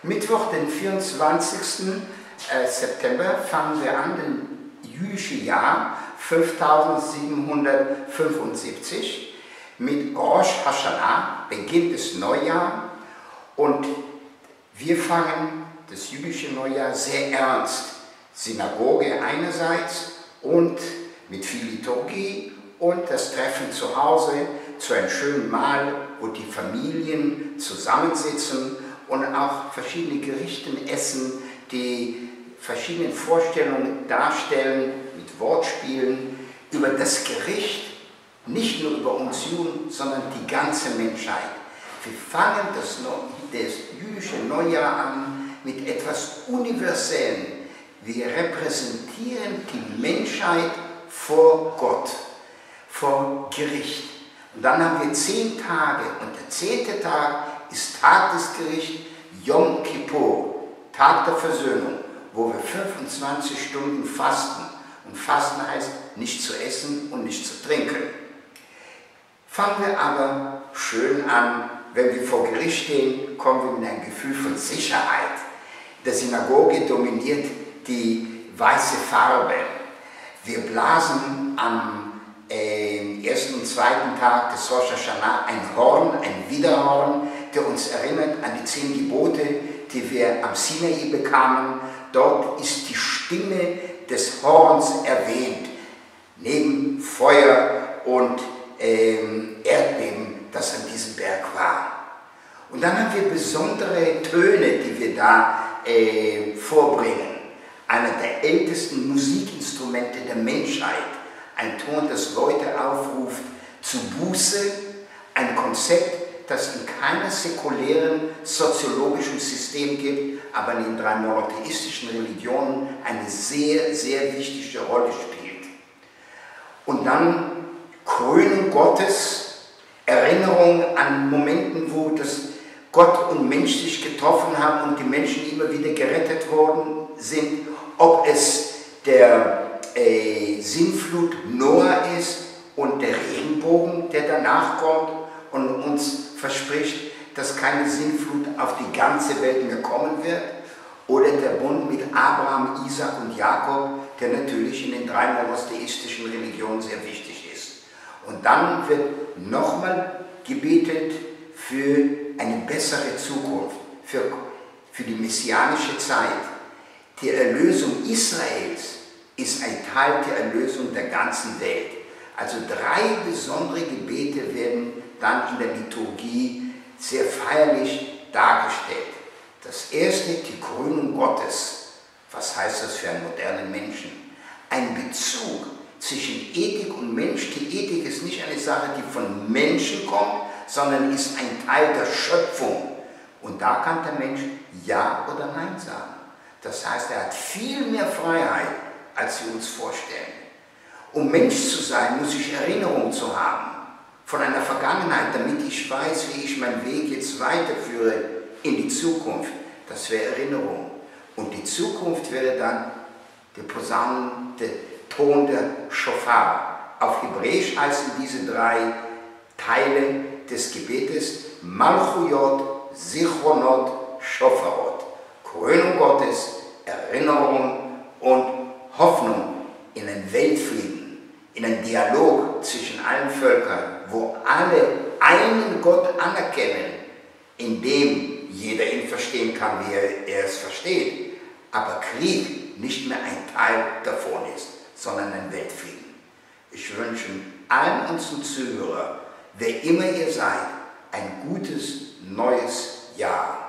Mittwoch, den 24. September, fangen wir an, das jüdische Jahr 5775. Mit Rosh Hashanah beginnt das Neujahr und wir fangen das jüdische Neujahr sehr ernst. Synagoge einerseits und mit viel Liturgie und das Treffen zu Hause zu einem schönen Mahl, wo die Familien zusammensitzen und auch verschiedene Gerichte essen, die verschiedene Vorstellungen darstellen, mit Wortspielen über das Gericht, nicht nur über uns Juden, sondern die ganze Menschheit. Wir fangen das jüdische Neujahr an mit etwas Universellem. Wir repräsentieren die Menschheit vor Gott, vor Gericht. Und dann haben wir 10 Tage und der 10. Tag ist Tag des Gerichts, Yom Kippur, Tag der Versöhnung, wo wir 25 Stunden fasten. Und Fasten heißt, nicht zu essen und nicht zu trinken. Fangen wir aber schön an, wenn wir vor Gericht stehen, kommen wir mit einem Gefühl von Sicherheit. In der Synagoge dominiert die weiße Farbe. Wir blasen am ersten und zweiten Tag des Rosh Hashanah ein Horn, ein Widerhorn, der uns erinnert an die 10 Gebote, die wir am Sinai bekamen. Dort ist die Stimme des Horns erwähnt, neben Feuer und Erdbeben, das an diesem Berg war. Und dann haben wir besondere Töne, die wir da vorbringen. Einer der ältesten Musikinstrumente der Menschheit. Ein Ton, das Leute aufruft zu Buße. Ein Konzept, das in keinem säkulären soziologischen System gibt, aber in den 3 monotheistischen Religionen eine sehr, sehr wichtige Rolle spielt. Und dann Krönung Gottes, Erinnerung an Momenten, wo das Gott und Mensch sich getroffen haben und die Menschen immer wieder gerettet worden sind, ob es der Sintflut Noah ist und der Regenbogen, der danach kommt und uns verspricht, dass keine Sintflut auf die ganze Welt mehr kommen wird, oder der Bund mit Abraham, Isaac und Jakob, der natürlich in den 3 monotheistischen Religionen sehr wichtig ist. Und dann wird nochmal gebetet für eine bessere Zukunft, für die messianische Zeit. Die Erlösung Israels ist ein Teil der Erlösung der ganzen Welt. Also 3 besondere Gebete werden dann in der Liturgie sehr feierlich dargestellt. Das erste, die Krönung Gottes. Was heißt das für einen modernen Menschen? Ein Bezug zwischen Ethik und Mensch. Die Ethik ist nicht eine Sache, die von Menschen kommt, sondern ist ein Teil der Schöpfung. Und da kann der Mensch Ja oder Nein sagen. Das heißt, er hat viel mehr Freiheit, als wir uns vorstellen. Um Mensch zu sein, muss ich Erinnerung zu haben von einer Vergangenheit, damit ich weiß, wie ich meinen Weg jetzt weiterführe in die Zukunft. Das wäre Erinnerung. Und die Zukunft wäre dann der Posaunen, der Ton der Schofar. Auf Hebräisch heißen diese 3 Teile des Gebetes Malchuyot, Zichronot, Shofarot. Krönung Gottes, Erinnerung und Hoffnung in einen Weltfrieden, in einen Dialog zwischen allen Völkern, wo alle einen Gott anerkennen, in dem jeder ihn verstehen kann, wie er es versteht, aber Krieg nicht mehr ein Teil davon ist, sondern ein Weltfrieden. Ich wünsche allen unseren Zuhörern, wer immer ihr seid, ein gutes neues Jahr.